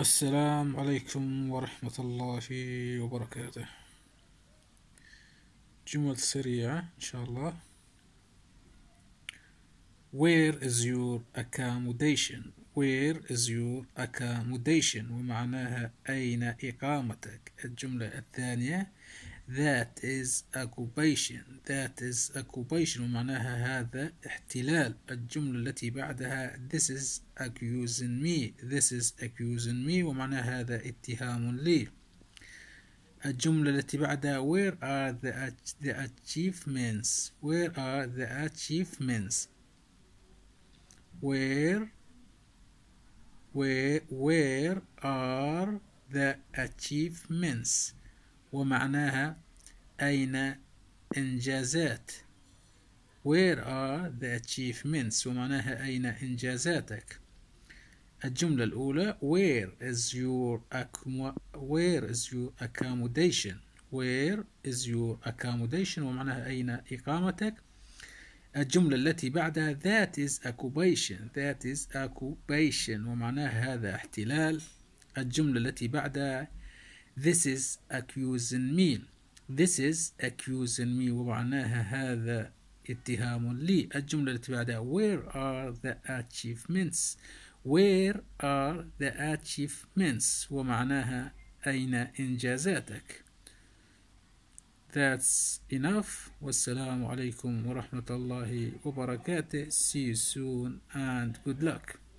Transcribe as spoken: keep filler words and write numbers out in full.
السلام عليكم ورحمة الله وبركاته. جمل سريعة إن شاء الله. Where is your accommodation? Where is your accommodation? ومعناها أين إقامتك. الجملة الثانية That is occupation. That is occupation ومعناها هذا احتلال. الجملة التي بعدها This is accusing me. This is accusing me ومعناها هذا اتهام لي. الجملة التي بعدها Where are the, the achievements? Where are the achievements? Where where where are the achievements ومعناها أين إنجازات. Where are the achievements ومعناها أين إنجازاتك. الجملة الأولى Where is your Where is your accommodation? Where is your accommodation ومعناها أين إقامتك. الجملة التي بعدها That is occupation. That is occupation ومعناها هذا احتلال. الجملة التي بعدها This is accusing me. This is accusing me ومعناها هذا اتهام لي. الجملة التي بعدها Where are the achievements? Where are the achievements ومعناها أين إنجازاتك. That's enough. والسلام عليكم ورحمة الله وبركاته. See you soon and good luck.